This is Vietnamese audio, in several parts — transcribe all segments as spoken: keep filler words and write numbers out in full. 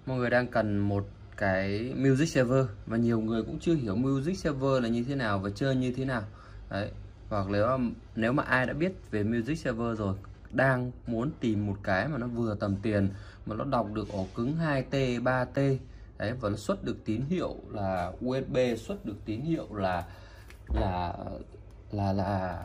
mọi người đang cần một cái music server và nhiều người cũng chưa hiểu music server là như thế nào và chơi như thế nào đấy. Hoặc nếu nếu mà ai đã biết về music server rồi, đang muốn tìm một cái mà nó vừa tầm tiền mà nó đọc được ổ cứng hai T ba T đấy, và nó xuất được tín hiệu là u ét bê, xuất được tín hiệu là là là là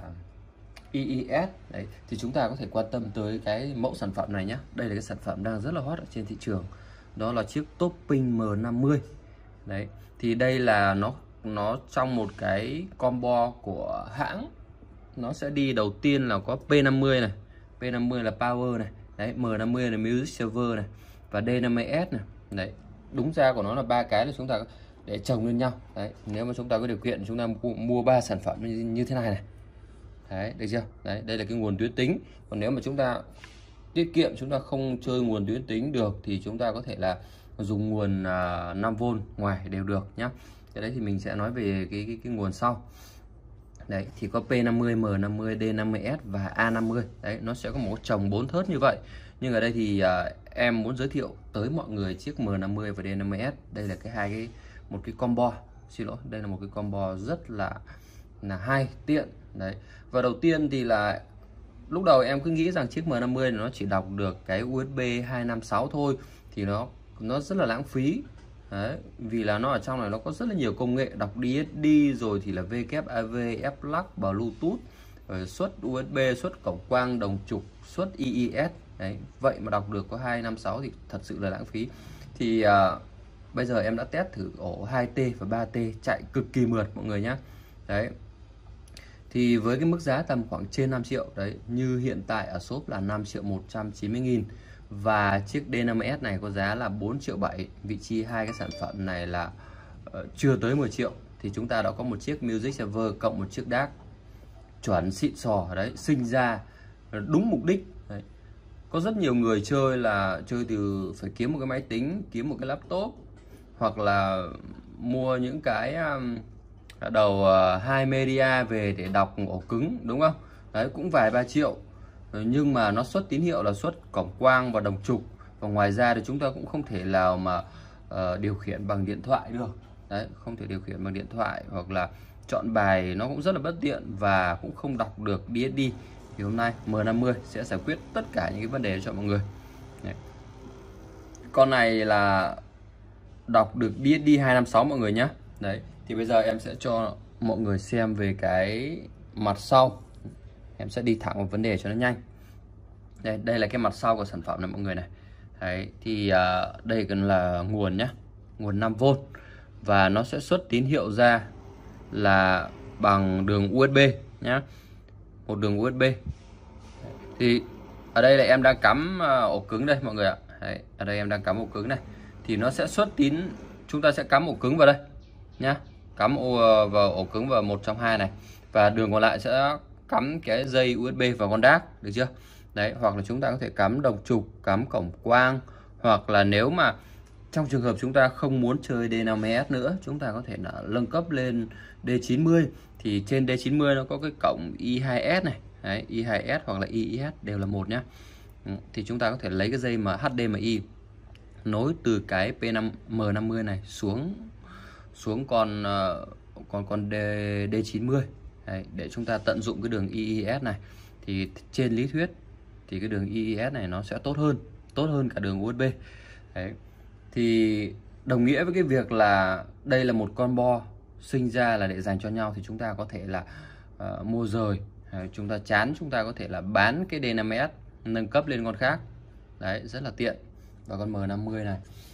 i i ét đấy, thì chúng ta có thể quan tâm tới cái mẫu sản phẩm này nhé. Đây là cái sản phẩm đang rất là hot ở trên thị trường, đó là chiếc Topping M năm mươi đấy. Thì đây là nó nó trong một cái combo của hãng, nó sẽ đi đầu tiên là có P năm mươi này, P năm mươi là power này đấy, M năm mươi là music server này, và D năm mươi S này đấy. Đúng ra của nó là ba cái là chúng ta để chồng lên nhau đấy. Nếu mà chúng ta có điều kiện chúng ta mua ba sản phẩm như, như thế này này đấy, được chưa? Đấy, đây là cái nguồn tuyến tính. Còn nếu mà chúng ta tiết kiệm, chúng ta không chơi nguồn tuyến tính được thì chúng ta có thể là dùng nguồn uh, năm vôn ngoài đều được nhá. Cái đấy thì mình sẽ nói về cái cái, cái nguồn sau. Đấy thì có P năm mươi, M năm mươi, D năm mươi S và A năm mươi. Đấy, nó sẽ có một chồng bốn thớt như vậy. Nhưng ở đây thì uh, em muốn giới thiệu tới mọi người chiếc M năm mươi và D năm mươi S. Đây là cái hai cái một cái combo, xin lỗi, đây là một cái combo rất là là hay, tiện đấy. Và đầu tiên thì là lúc đầu em cứ nghĩ rằng chiếc M năm mươi nó chỉ đọc được cái u ét bê hai năm sáu thôi, thì nó nó rất là lãng phí đấy, vì là nó ở trong này nó có rất là nhiều công nghệ đọc đê ét đê, rồi thì là vê kép a vê, F-Lux, Bluetooth, rồi xuất u ét bê, xuất cổng quang, đồng trục, xuất i i ét đấy. Vậy mà đọc được có hai năm sáu thì thật sự là lãng phí. Thì uh, bây giờ em đã test thử ổ hai T và ba T chạy cực kỳ mượt mọi người nhé. Đấy, thì với cái mức giá tầm khoảng trên năm triệu đấy, như hiện tại ở shop là năm triệu một trăm chín mươi nghìn, và chiếc D năm mươi S này có giá là bốn triệu bảy. Vị trí hai cái sản phẩm này là uh, chưa tới mười triệu, thì chúng ta đã có một chiếc music server cộng một chiếc đê a xê chuẩn xịn sò đấy, sinh ra đúng mục đích đấy. Có rất nhiều người chơi là chơi từ phải kiếm một cái máy tính, kiếm một cái laptop, hoặc là mua những cái um, đầu uh, hai media về để đọc ổ cứng, đúng không? Đấy, cũng vài ba triệu, nhưng mà nó xuất tín hiệu là xuất cổng quang và đồng trục, và ngoài ra thì chúng ta cũng không thể nào mà uh, điều khiển bằng điện thoại được. Đấy, không thể điều khiển bằng điện thoại, hoặc là chọn bài nó cũng rất là bất tiện, và cũng không đọc được đê ét đê. Thì hôm nay M năm mươi sẽ giải quyết tất cả những cái vấn đề cho mọi người. Đấy. Con này là đọc được đê ét đê hai năm sáu mọi người nhé. Đấy, thì bây giờ em sẽ cho mọi người xem về cái mặt sau. Em sẽ đi thẳng vào vấn đề cho nó nhanh. Đây, đây là cái mặt sau của sản phẩm này mọi người này. Đấy, thì uh, đây cần là nguồn nhé, nguồn năm vôn, và nó sẽ xuất tín hiệu ra là bằng đường u ét bê nhé, một đường u ét bê. Thì ở đây là em đang cắm uh, ổ cứng đây mọi người ạ. Đấy, ở đây em đang cắm ổ cứng này, thì nó sẽ xuất tín, chúng ta sẽ cắm ổ cứng vào đây nhá, cắm ổ, vào ổ cứng vào một trong hai này, và đường còn lại sẽ cắm cái dây u ét bê vào con đê a xê, được chưa? Đấy, hoặc là chúng ta có thể cắm đồng trục, cắm cổng quang, hoặc là nếu mà trong trường hợp chúng ta không muốn chơi D năm mươi S nữa, chúng ta có thể là nâng cấp lên D chín mươi. Thì trên D chín mươi nó có cái cổng i hai S này, đấy, i hai S hoặc là i i ét đều là một nhá. Thì chúng ta có thể lấy cái dây mà hát đê em i nối từ cái P năm M năm mươi này xuống xuống con uh, con con D, D chín mươi. Đấy, để chúng ta tận dụng cái đường i i ét này. Thì trên lý thuyết thì cái đường i i ét này nó sẽ tốt hơn, tốt hơn cả đường u ét bê. Đấy. Thì đồng nghĩa với cái việc là đây là một combo sinh ra là để dành cho nhau, thì chúng ta có thể là uh, mua rời, Đấy, chúng ta chán chúng ta có thể là bán cái D năm mươi S nâng cấp lên con khác. Đấy, rất là tiện. Và con M năm mươi này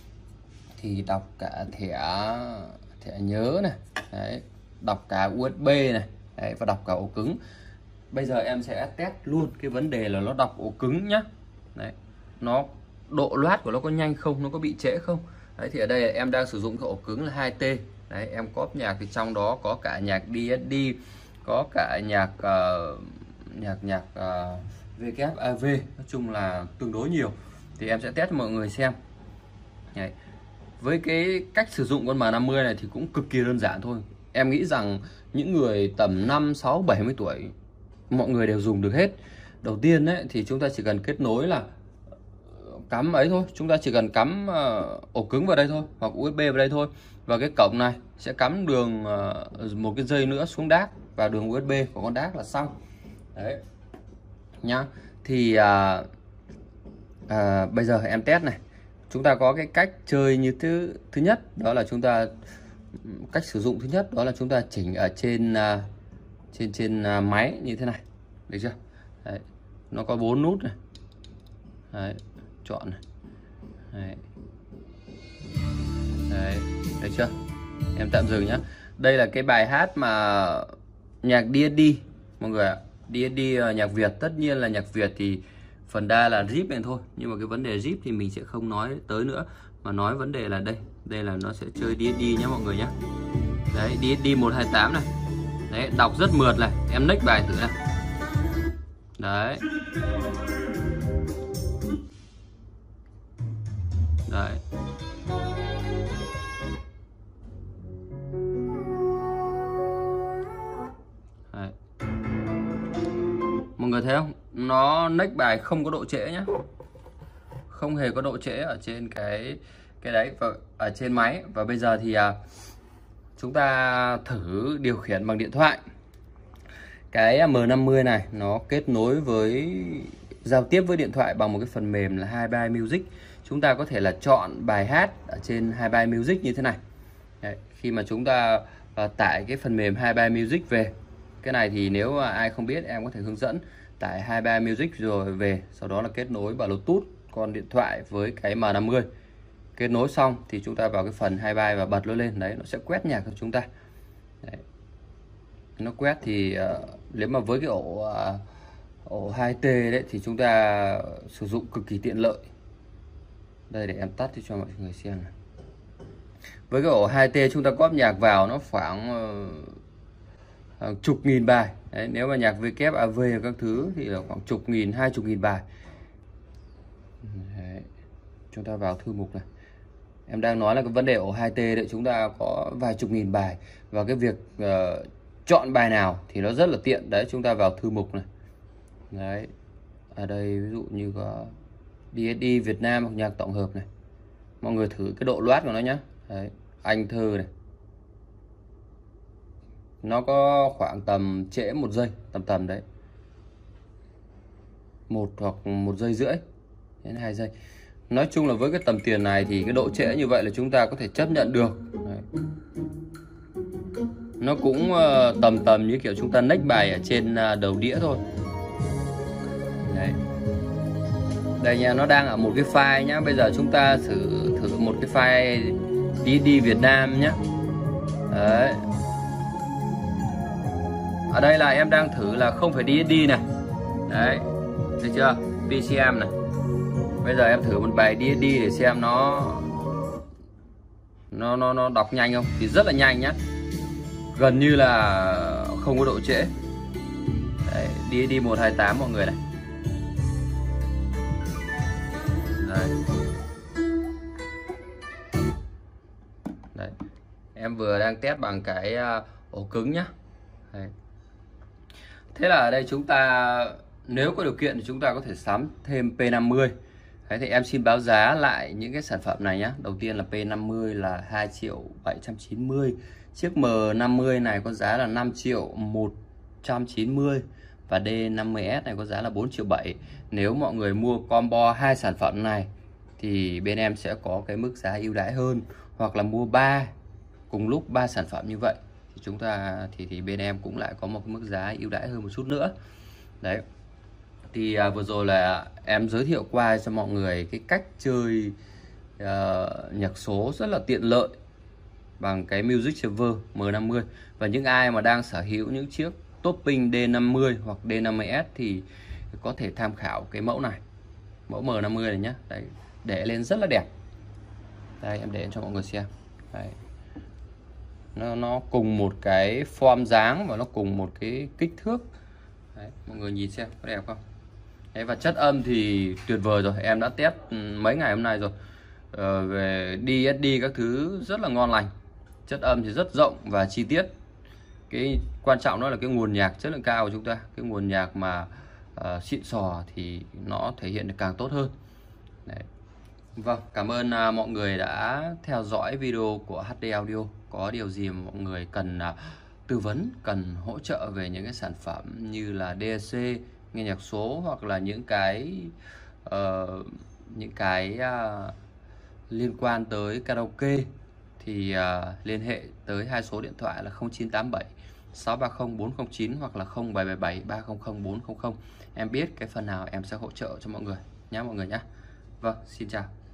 thì đọc cả thẻ thẻ nhớ này, đấy, đọc cả u ét bê này, đấy, và đọc cả ổ cứng. Bây giờ em sẽ test luôn cái vấn đề là nó đọc ổ cứng nhá. Đấy, nó độ loát của nó có nhanh không, nó có bị trễ không. Đấy, thì ở đây em đang sử dụng cái ổ cứng là hai T. Đấy, em cóp nhạc thì trong đó có cả nhạc đê ét đê, có cả nhạc uh, nhạc nhạc uh, vê kép a vê, nói chung là tương đối nhiều. Thì em sẽ test cho mọi người xem. Đấy. Với cái cách sử dụng con M năm mươi này thì cũng cực kỳ đơn giản thôi. Em nghĩ rằng những người tầm năm, sáu, bảy mươi tuổi mọi người đều dùng được hết. Đầu tiên ấy, thì chúng ta chỉ cần kết nối là cắm ấy thôi, chúng ta chỉ cần cắm uh, ổ cứng vào đây thôi, hoặc u ét bê vào đây thôi, và cái cổng này sẽ cắm đường uh, một cái dây nữa xuống đát và đường u ét bê của con đát là xong đấy nhá. Thì uh, uh, bây giờ em test này, chúng ta có cái cách chơi như thứ thứ nhất, đó là chúng ta cách sử dụng thứ nhất đó là chúng ta chỉnh ở trên uh, trên trên uh, máy như thế này, được chưa? Đấy, nó có bốn nút này. Đấy, chọn này. Đấy. Đấy, được chưa? Em tạm dừng nhá. Đây là cái bài hát mà nhạc đê ét đê mọi người ạ. đê ét đê nhạc Việt, tất nhiên là nhạc Việt thì phần đa là rip này thôi, nhưng mà cái vấn đề rip thì mình sẽ không nói tới nữa, mà nói vấn đề là đây, đây là nó sẽ chơi đê ét đê nhé mọi người nhé. Đấy, đê ét đê một hai tám này. Đấy, đọc rất mượt này, em next bài thử này. Đấy. Đấy. Đấy. Mọi người thấy không? Nó next bài không có độ trễ nhá. Không hề có độ trễ ở trên cái cái đấy và ở trên máy. Và bây giờ thì à, chúng ta thử điều khiển bằng điện thoại. Cái em năm mươi này nó kết nối với giao tiếp với điện thoại bằng một cái phần mềm là hai mươi ba Music. Chúng ta có thể là chọn bài hát ở trên hai mươi ba Music như thế này. Đấy, khi mà chúng ta uh, tải cái phần mềm hai mươi ba Music về, cái này thì nếu ai không biết em có thể hướng dẫn. Tải hai mươi ba Music rồi về, sau đó là kết nối Bluetooth con điện thoại với cái em năm mươi. Kết nối xong thì chúng ta vào cái phần hai mươi ba và bật nó lên, đấy nó sẽ quét nhạc của chúng ta. Đấy. Nó quét thì uh, nếu mà với cái ổ uh, ổ hai T đấy thì chúng ta sử dụng cực kỳ tiện lợi. Đây, để em tắt cho mọi người xem này. Với cái ổ hai T chúng ta cóp nhạc vào nó khoảng uh, uh, chục nghìn bài. Đấy, nếu mà nhạc vê kép a vê các thứ thì là khoảng chục nghìn, hai chục nghìn bài. Đấy. Chúng ta vào thư mục này. Em đang nói là cái vấn đề ổ hai T đấy, chúng ta có vài chục nghìn bài, và cái việc uh, chọn bài nào thì nó rất là tiện. Đấy, chúng ta vào thư mục này. Đấy, ở đây ví dụ như có đê ét đê Việt Nam hoặc nhạc tổng hợp này, mọi người thử cái độ loát của nó nhé. Đấy, Anh Thơ này, nó có khoảng tầm trễ một giây, tầm tầm đấy, một hoặc một giây rưỡi đến hai giây. Nói chung là với cái tầm tiền này thì cái độ trễ như vậy là chúng ta có thể chấp nhận được. Đấy. Nó cũng uh, tầm tầm như kiểu chúng ta next bài ở trên uh, đầu đĩa thôi. Đấy. Đây nha, nó đang ở một cái file nhá. Bây giờ chúng ta thử thử một cái file đê ét đê Việt Nam nhá. Đấy. Ở đây là em đang thử là không phải đê ét đê này. Đấy, được chưa? pê xê em này. Bây giờ em thử một bài đê ét đê để xem nó nó nó nó đọc nhanh không? Thì rất là nhanh nhá. Gần như là không có độ trễ. Đấy, đê ét đê một hai tám mọi người này. Đấy. Đấy. Em vừa đang test bằng cái uh, ổ cứng nhá. Đấy. Thế là ở đây chúng ta nếu có điều kiện thì chúng ta có thể sắm thêm P năm mươi. Đấy, thì em xin báo giá lại những cái sản phẩm này nhé. Đầu tiên là P năm mươi là hai triệu bảy trăm chín mươi. Chiếc M năm mươi này có giá là năm triệu một trăm chín mươi. Và D năm mươi S này có giá là bốn triệu bảy. Nếu mọi người mua combo hai sản phẩm này thì bên em sẽ có cái mức giá ưu đãi hơn. Hoặc là mua ba cùng lúc ba sản phẩm như vậy thì chúng ta thì thì bên em cũng lại có một mức giá ưu đãi hơn một chút nữa. Đấy. Thì à, vừa rồi là em giới thiệu qua cho mọi người cái cách chơi uh, nhạc số rất là tiện lợi bằng cái Music Server M năm mươi. Và những ai mà đang sở hữu những chiếc topping D năm mươi hoặc D năm mươi S thì có thể tham khảo cái mẫu này, mẫu M năm mươi này nhé. Đấy, để lên rất là đẹp. Đây, em để cho mọi người xem. Đấy. Nó, nó cùng một cái form dáng và nó cùng một cái kích thước. Đấy, mọi người nhìn xem có đẹp không? Đấy, và chất âm thì tuyệt vời rồi, em đã test mấy ngày hôm nay rồi. Ờ, về đê ét đê các thứ rất là ngon lành, chất âm thì rất rộng và chi tiết. Cái quan trọng đó là cái nguồn nhạc chất lượng cao của chúng ta, cái nguồn nhạc mà uh, xịn sò thì nó thể hiện được càng tốt hơn. Đấy. Vâng, cảm ơn à, mọi người đã theo dõi video của hát đê Audio. Có điều gì mà mọi người cần à, tư vấn, cần hỗ trợ về những cái sản phẩm như là đê ét xê, nghe nhạc số, hoặc là những cái ờ, những cái à, liên quan tới karaoke, thì à, liên hệ tới hai số điện thoại là không chín tám bảy sáu ba không bốn không chín hoặc là không bảy bảy bảy ba không không bốn không không. Em biết cái phần nào em sẽ hỗ trợ cho mọi người nhé mọi người nhé. Vâng, xin chào.